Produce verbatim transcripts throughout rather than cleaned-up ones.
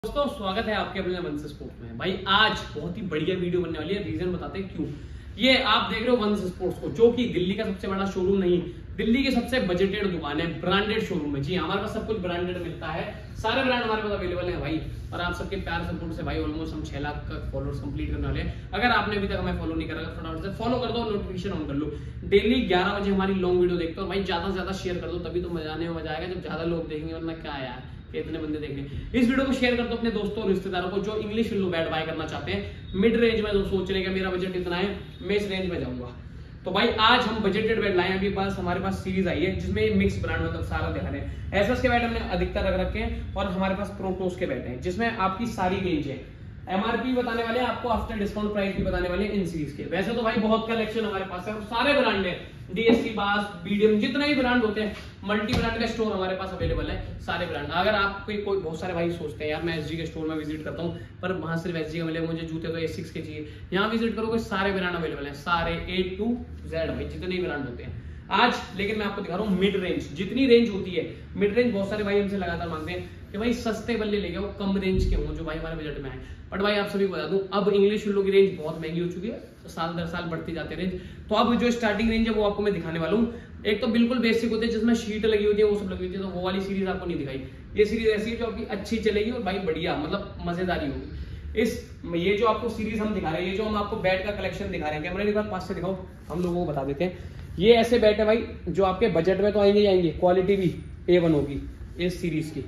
दोस्तों स्वागत है आपके अपने वंश स्पोर्ट्स में। भाई आज बहुत ही बढ़िया वीडियो बनने वाली है। रीजन बताते हैं क्यों। ये आप देख रहे हो वंश स्पोर्ट्स को, जो कि दिल्ली का सबसे बड़ा शोरूम नहीं, दिल्ली की सबसे बजटेड दुकान है, ब्रांडेड शोरूम है। जी हमारे पास सब कुछ ब्रांडेड मिलता है, सारे ब्रांड हमारे पास अवेलेबल है भाई। और आप सबके प्यार सपोर्ट से भाई ऑलमोस्ट हम छह लाख का फॉलोअर्स कंप्लीट करने वाले हैं। अगर आपने अभी तक हमें फॉलो नहीं करा, फटाफट से फॉलो कर दो, नोटिफिकेशन ऑन कर लो। डेली ग्यारह बजे हमारी लॉन्ग वीडियो देखते हो भाई, ज्यादा से ज्यादा शेयर कर दो, तभी तो मजा आने में मजा आएगा जब ज्यादा लोग देखेंगे, वरना क्या यार इतने बंदे देखेंगे। इस वीडियो को शेयर कर दो अपने दोस्तों और रिश्तेदारों को जो इंग्लिश फिल्म बैट बाय करना चाहते हैं। मिड रेंज में जो सोच रहे हैं मेरा बजट इतना है, मैं इस रेंज में जाऊंगा, तो भाई आज हम बजटेड बैट लाए हैं। अभी पास हमारे पास सीरीज आई है जिसमें मिक्स ब्रांड मतलब सारा ध्यान है। एसएस के बैट हमने अधिकतर रख रखे हैं और हमारे पास प्रोटोस के बैट हैं जिसमें आपकी सारी रेंज है। एमआरपी बताने वाले हैं आपको, आफ्टर डिस्काउंट प्राइस भी बताने वाले हैं इन सीरीज के। वैसे तो भाई बहुत कलेक्शन हमारे पास है और सारे ब्रांड है, डीएससी, बास, बीडीएम, जितने भी ब्रांड होते हैं, मल्टी ब्रांड का स्टोर हमारे पास अवेलेबल है, सारे ब्रांड। अगर आप कोई कोई बहुत सारे भाई सोचते हैं यार मैं एसजी के स्टोर में विजिट करता हूं पर वहां सिर्फ एसजी का मिलेगा, मुझे जूते तो एसिक्स के चाहिए। यहाँ विजिट करोगे सारे ब्रांड अवेलेबल है, सारे ए टू जेड भाई, जितने भी ब्रांड होते हैं आज। लेकिन मैं आपको दिखा रहा हूँ मिड रेंज, जितनी रेंज होती है मिड रेंज। बहुत सारे भाई हमसे लगातार मांगते हैं कि भाई सस्ते बल्ले लेके आओ, कम रेंज के हों जो भाई हमारे बजट में आए। बट भाई आप सभी को बता दूं, अब इंग्लिश फिल्मों की रेंज बहुत महंगी हो चुकी है, तो साल दर साल बढ़ती जाती है रेंज। तो अब जो स्टार्टिंग रेंज है वो आपको मैं दिखाने वाला हूँ। एक तो बिल्कुल बेसिक होते हैं जिसमें शीट लगी होती है, वो सब लगी होती है, तो वो वाली सीरीज आपको नहीं दिखाई। ये सीरीज ऐसी है जो आपकी अच्छी चलेगी और भाई बढ़िया मतलब मजेदारी होगी। इस ये जो आपको सीरीज हम दिखा रहे हैं, ये जो हम आपको बैट का कलेक्शन दिखा रहे हैं, कैमरे के बाद पास से दिखाओ, हम लोगों को बता देते हैं। ये ऐसे बैट है भाई जो आपके बजट में तो आएंगे आएंगे, क्वालिटी भी ए वन होगी इस सीरीज की।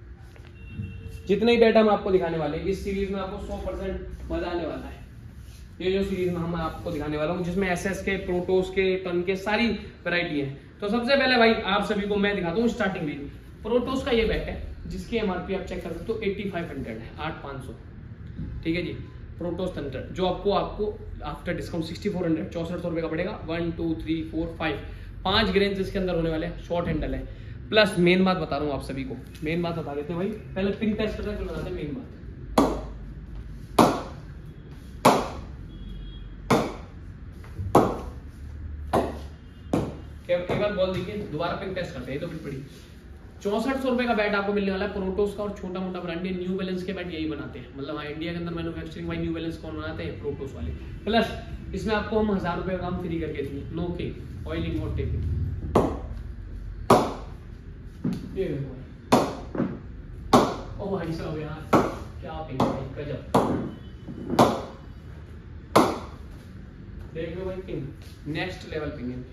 जितने ही बैट हम आपको दिखाने वाले हैं इस सीरीज में, आपको सौ परसेंट मजा आने वाला है। ये जो सीरीज में हम आपको दिखाने वाला हूँ जिसमें एसएस के, प्रोटोस के, टन के सारी वैरायटी है। तो सबसे पहले भाई आप सभी को मैं दिखाता हूँ स्टार्टिंग रेंज। प्रोटोस का ये बैट है जिसकी एमआरपी आप चेक कर सकते हो एट्टी फाइव हंड्रेड है, आठ पाँच सौ। ठीक है जी, प्रोटोस हंड्रेड जो आपको आपको after discount sixty four hundred चौसठ सौ रुपए का पड़ेगा। One two three four five पांच ग्रेन्स इसके अंदर होने वाले हैं, शॉर्ट हैंडल है। प्लस मेन बात बता रहा हूँ आप सभी को, मेन बात बता देते हैं भाई, पहले पिंक टेस्ट करते हैं फिर बताते हैं मेन बात। एक बार बॉल देखिए, दोबारा पिंक टेस्ट करते हैं, तो फिर पड़ी चौसठ सौ रुपए का बैट आपको मिलने वाला है प्रोटोस का। और छोटा मोटा ब्रांड है, न्यू बैलेंस के बैट यही बनाते हैं, मतलब इंडिया के अंदर मैन्युफैक्चरिंग भाई न्यू बैलेंस कौन बनाते हैं, प्रोटोस वाले। प्लस इसमें आपको हम हजार रुपए का काम फ्री करके दिए, नो के ऑयलिंग और टेपिंग। ओ भाई साहब यार क्या पिंग भाई, गजब। देख लो भाई पिंग, नेक्स्ट लेवल पिंग है।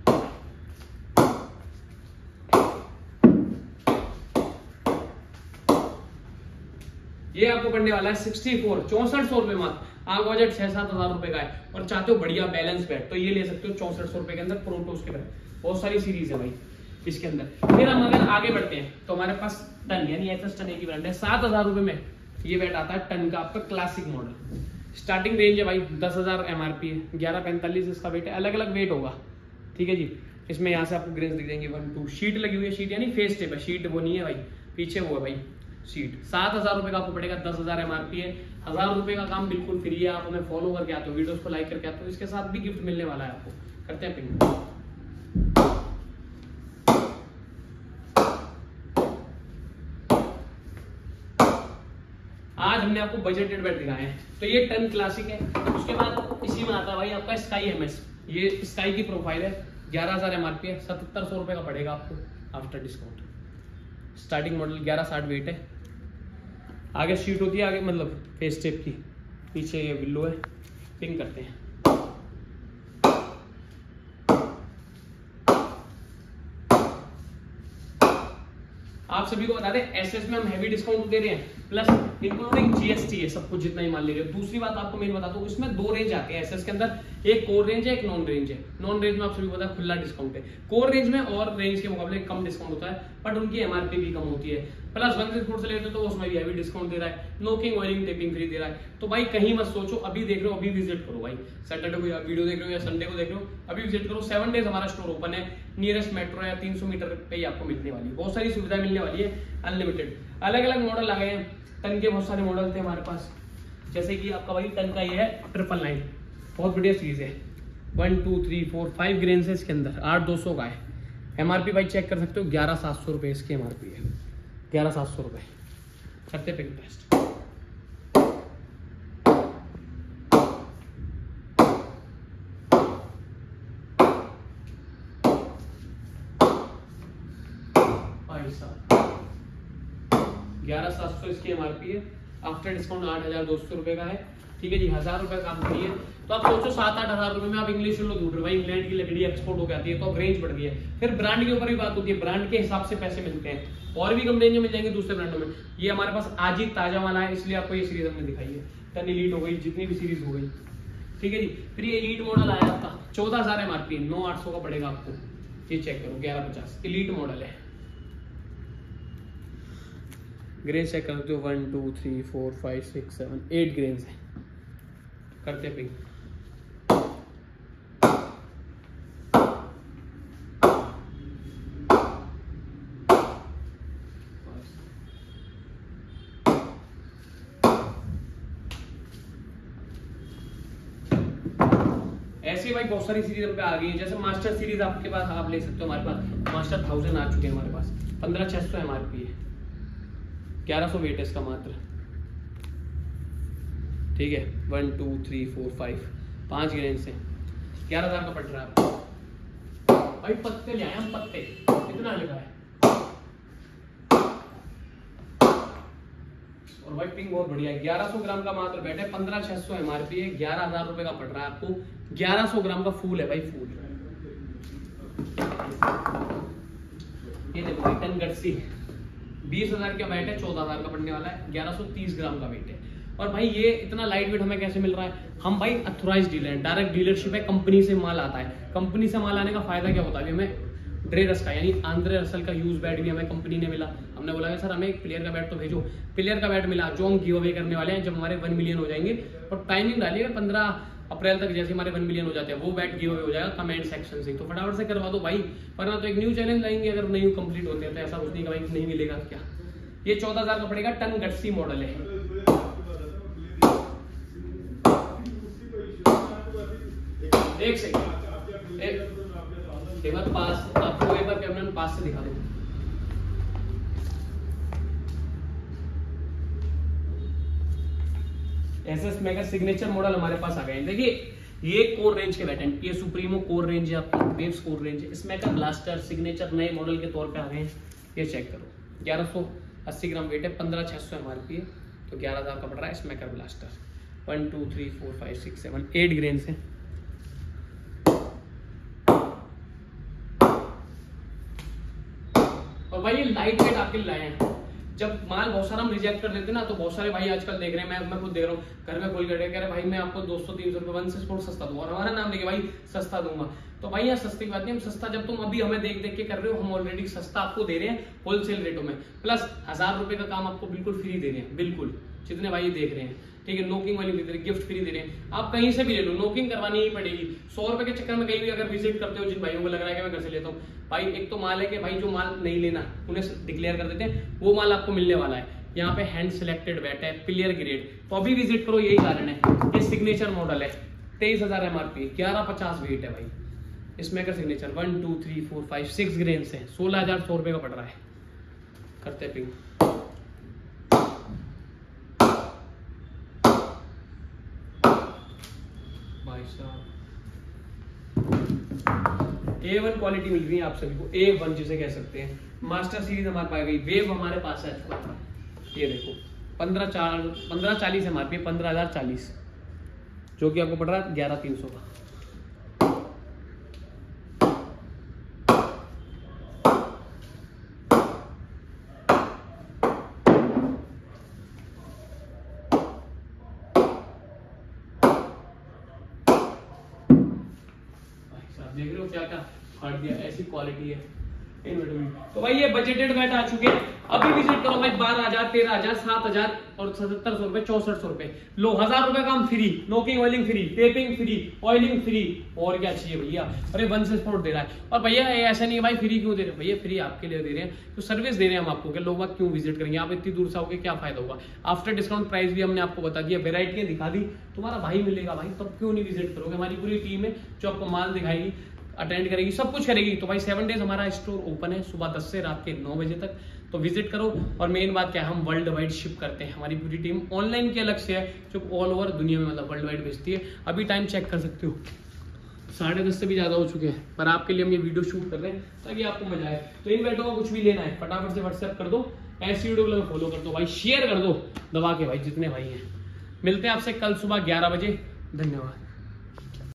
ये आपको पड़ने वाला है सिक्सटी फोर, चौसठ सौ रुपए मात्र। आपका बजट छह सात हजार रुपए का है और चाहते हो बढ़िया बैलेंस बैट, तो ये ले सकते हो चौसठ सौ रुपए के अंदर प्रोटोस के बैट। बहुत सारी सीरीज है भाई इसके अंदर। फिर हम अगर आगे बढ़ते हैं तो हमारे पास टन यानी एसएस टन की ब्रांड है, सात हजार रुपए में ये बैट आता है टन का, आपका क्लासिक मॉडल। स्टार्टिंग रेंज है भाई दस हजार एमआरपी है, ग्यारह पैंतालीस इसका वेट है, अलग अलग वेट होगा। ठीक है जी, इसमें यहाँ से आपको ग्रेन्स दिख जाएंगे, वन टू शीट लगी हुई है, शीट यानी फेस टेप है, शीट वो नहीं है भाई, पीछे वो है भाई शीट। सात हजार रुपए का आपको पड़ेगा, दस हजार एमआरपी है, हजार रुपए का काम बिल्कुल फ्री है। आप हमें फॉलो करके आते हो, वीडियोस को लाइक करके आते हो, इसके साथ भी गिफ्ट मिलने वाला है आपको। करते हैं पिंग। आज हमने आपको बजटेड बैट दिखाए हैं, तो ये टन क्लासिक है। उसके बाद इसी में आता है भाई आपका स्काई एमएस। ये स्काई की प्रोफाइल है, ग्यारह हजार एमआरपी है, सतहत्तर सौ रुपए का पड़ेगा आपको आफ्टर डिस्काउंट। स्टार्टिंग मॉडल ग्यारह साठ वेट है, आगे शीट होती है, आगे मतलब फेस टेप की, पीछे ये विल्लो है। पिंग करते हैं। आप सभी को बता दें एसएस में हम हैवी डिस्काउंट दे रहे हैं, प्लस इंक्लूडिंग जीएसटी है सब कुछ जितना ही मान ले रहे हो। दूसरी बात आपको मेन बताता हूँ, इसमें दो रेंज आते हैं एसएस के अंदर, एक कोर रेंज है, एक नॉन रेंज है। नॉन रेंज में आप सभी को पता है खुला डिस्काउंट है, कोर रेंज में और रेंज के मुकाबले कम डिस्काउंट होता है, बट उनकी एमआरपी भी कम होती है। प्लस वन स्पोर्ट से लेते हो तो उसमें भी हैवी डिस्काउंट दे रहा है, नोकिंग ऑयलिंग टेपिंग फ्री दे रहा है। तो भाई कहीं मत सोचो, अभी देख रहे हो अभी विजिट करो भाई, सैटरडे को या वीडियो देख रहे हो या संडे को देख रहे हो, अभी विजिट करो। सेवन डेज हमारा स्टोर ओपन है, नियरेस्ट मेट्रो या तीन सौ मीटर पे ही आपको मिलने वाली है, बहुत सारी सुविधा मिलने वाली है, अनलिमिटेड। अलग अलग मॉडल आ गए हैं, टन के बहुत सारे मॉडल थे हमारे पास, जैसे कि आपका भाई टन का ये है ट्रिपल नाइन, बहुत बढ़िया सीरीज है। One two three four five grains है इसके अंदर, आठ दो सौ का है। एमआरपी भाई चेक कर सकते हो, ग्यारह सात सौ रुपए इसकी एमआरपी है, ग्यारह सात सौ रुपए। करते पिंक टेस्ट। ग्यारह सात सौ इसकी एमआरपी है, आफ्टर डिस्काउंट आठ हजार दो सौ रुपए का है। ठीक है जी, हजार रुपए काम करिए तो आप सोचो सात आठ हजार रुपए में आप इंग्लिश लो दूर भाई, इंग्लैंड की लकड़ी एक्सपोर्ट हो जाती है तो अब रेंज बढ़ गई है। फिर ब्रांड के ऊपर भी बात होती है, ब्रांड के हिसाब से पैसे मिलते हैं, और भी कम रेंज में मिल जाएंगे दूसरे ब्रांडों में। ये हमारे पास आज ही ताजा वाला है, इसलिए आपको ये सीरीज हमने दिखाई है। टन एलीट हो गई, जितनी भी सीरीज हो गई। ठीक है जी, फिर ये एलीट मॉडल आया आपका चौदह हजार एमआरपी, नौ आठ सौ का पड़ेगा आपको। ये चेक करो, ग्यारह पचास एलीट मॉडल है। ग्रेन चेक करते हो, one two three four five six seven eight grain है। करते पिंक। ऐसी भाई बहुत सारी सीरीज हम पे आ गई है, जैसे मास्टर सीरीज आपके पास आप ले सकते हो। हमारे पास मास्टर थाउजेंड आ चुके हैं हमारे पास, पंद्रह छह सौ एमआरपी है, ग्यारह सौ वेट है इसका मात्र। ठीक है, one two three four five पांच ग्रेन से ग्यारह हजार का पड़ रहा है भाई। पत्ते ले आए हम, पत्ते कितना लिखा है। और भाई पिंक बहुत बढ़िया है, ग्यारह सौ ग्राम का मात्र बैठे, पंद्रह छह सौ एमआरपी है, ग्यारह हजार रुपए का पड़ रहा है आपको। ग्यारह सौ ग्राम का फूल है भाई, फूल। ये देखो टन गट्सी, बीस हजार का वेट है, चौदह हजार का पड़ने वाला है, ग्यारह सौ तीस ग्राम का वेट है। और भाई ये इतना लाइट वेट हमें कैसे मिल रहा है? हम भाई अथोराइज डीलर हैं, डायरेक्ट डीलरशिप है, कंपनी से माल आता है। कंपनी से माल आने का फायदा क्या होता है? हमें ड्रे रस का यानी आंध्र रसल का यूज बैट भी हमें कंपनी ने मिला। हमने बोला कि सर हमें एक प्लेयर का बैट तो भेजो, प्लेयर का बैट मिला, जो हम गिव अवे करने वाले हैं जब हमारे वन मिलियन हो जाएंगे। और टाइमिंग डालिएगा पंद्रह अप्रैल तक, जैसे हमारे वन मिलियन हो जाते हैं वो बैट गिव अवे हो जाएगा कमेंट सेक्शन से, तो फटाफट से करवा दो भाई, वरना तो एक न्यू चैलेंज लाएंगे अगर नहीं कंप्लीट होते हैं तो। ऐसा कुछ नहीं भाई नहीं मिलेगा क्या। ये चौदह हजार का पड़ेगा, टन गट्सी मॉडल है। एक सेकंड, एक बार पास आपको एक बार कैमरा में पास से दिखा दो। एसएस मेगा सिग्नेचर मॉडल हमारे पास आ गए हैं। देखिए ये कोर रेंज के बैट हैं, ये सुप्रीमो कोर रेंज है आपकी, वेव्स कोर रेंज है। इसमें का ब्लास्टर सिग्नेचर नए मॉडल के तौर पे आ गए हैं। ये चेक करो, ग्यारह सौ अस्सी ग्राम वेट है, पंद्रह छह सौ एमआरपी है, तो ग्यारह हजार का पड़ रहा है। इसमें का blaster one two three four five six seven eight grain से। और भाई ये लाइट वेट आपके लिए लाए हैं। जब माल बहुत सारा हम रिजेक्ट कर देते ना, तो बहुत सारे भाई आजकल देख रहे हैं, मैं मैं खुद देख रहा हूँ, घर में खोल कर कह रहे भाई मैं आपको दो सौ तीन सौ रुपए वन से स्पोर्ट सस्ता दूंगा, और हमारा नाम लेके भाई सस्ता दूंगा। तो भाई यहाँ सस्ती बात नहीं, हम सस्ता जब तुम अभी हमें देख देख के कर रहे हो, हम ऑलरेडी सस्ता आपको दे रहे हैं होलसेल रेटों में, प्लस हजार रुपए का काम आपको बिल्कुल फ्री दे रहे हैं, बिल्कुल जितने भाई देख रहे हैं। ठीक है, नोकिंग वाली भी दे रहे हैं, गिफ्ट फ्री दे रहे हैं, आप कहीं से भी ले लो, नोकिंग करवानी ही पड़ेगी। सौ रुपए के चक्कर में कहीं भी अगर विजिट करते हो, जिन भाइयों को लग रहा है कि मैं घर से लेता हूँ भाई, एक तो माल है कि भाई जो माल नहीं लेना उन्हें डिक्लेयर कर देते हैं, वो माल आपको मिलने वाला है। यहाँ पे हैंड सिलेक्टेड बैट है, प्लेयर ग्रेड, तो अभी विजिट करो, यही कारण है। ये सिग्नेचर मॉडल है, तेईस हजार एमआरपी, ग्यारह पचास वेट है भाई। इसमें का signature one two three four five six grain से सोलह हजार सौ रुपए का पड़ रहा है। करते पिंग। ए वन क्वालिटी मिल रही है आप सभी को, ए वन जिसे कह सकते हैं। मास्टर सीरीज हमारे पास गई, वेव हमारे पास है, ये देखो पंद्रह चार पंद्रह चालीस एमआरपी, पंद्रह हजार चालीस, जो कि आपको पड़ रहा है ग्यारह तीन सौ का। देख रहे हो क्या क्या फाड़ दिया, ऐसी क्वालिटी है। तो भाई ये बजटेड बैट आ चुके हैं, अभी विजिट करो भाई, बारह हजार तेरह हजार सात हजार और सत्तर सौ रुपए चौसठ सौ रुपए लो, हजार रुपए काम free, knocking oiling free, taping free, oiling free, और क्या चाहिए भैया। अरे वन से स्पोर्ट दे रहा है। और भैया ऐसा नहीं है भाई फ्री क्यों दे रहे हैं, भैया फ्री आपके लिए दे रहे हैं, तो सर्विस दे रहे हैं हम आपको, कि लोग बात क्यों विजिट करेंगे, आप इतनी दूर से आओगे क्या फायदा होगा। आफ्टर डिस्काउंट प्राइस भी हमने आपको बता दिया, वेराइटियां दिखा दी, तुम्हारा भाई मिलेगा भाई, तब क्यों नहीं विजिट करोगे। हमारी पूरी टीम है जो आपको माल दिखाएगी, अटेंड करेगी, सब कुछ करेगी। तो भाई सेवन डेज हमारा स्टोर ओपन है, सुबह दस से रात के नौ बजे तक। तो विजिट करो। और मेन बात क्या है, हम वर्ल्ड वाइड शिप करते हैं, हमारी पूरी टीम ऑनलाइन की अलग से है जो ऑल ओवर दुनिया में मतलब वर्ल्ड वाइड भेजती है। अभी टाइम चेक कर सकते हो, साढ़े दस से भी ज्यादा हो चुके हैं, पर आपके लिए हम ये वीडियो शूट कर रहे हैं ताकि आपको मजा आए। तो इन बैटों का कुछ भी लेना है फटाफट से व्हाट्सएप कर दो, ऐसी वीडियो को फॉलो कर दो भाई, शेयर कर दो दबा के भाई जितने भाई हैं। मिलते हैं आपसे कल सुबह ग्यारह बजे, धन्यवाद।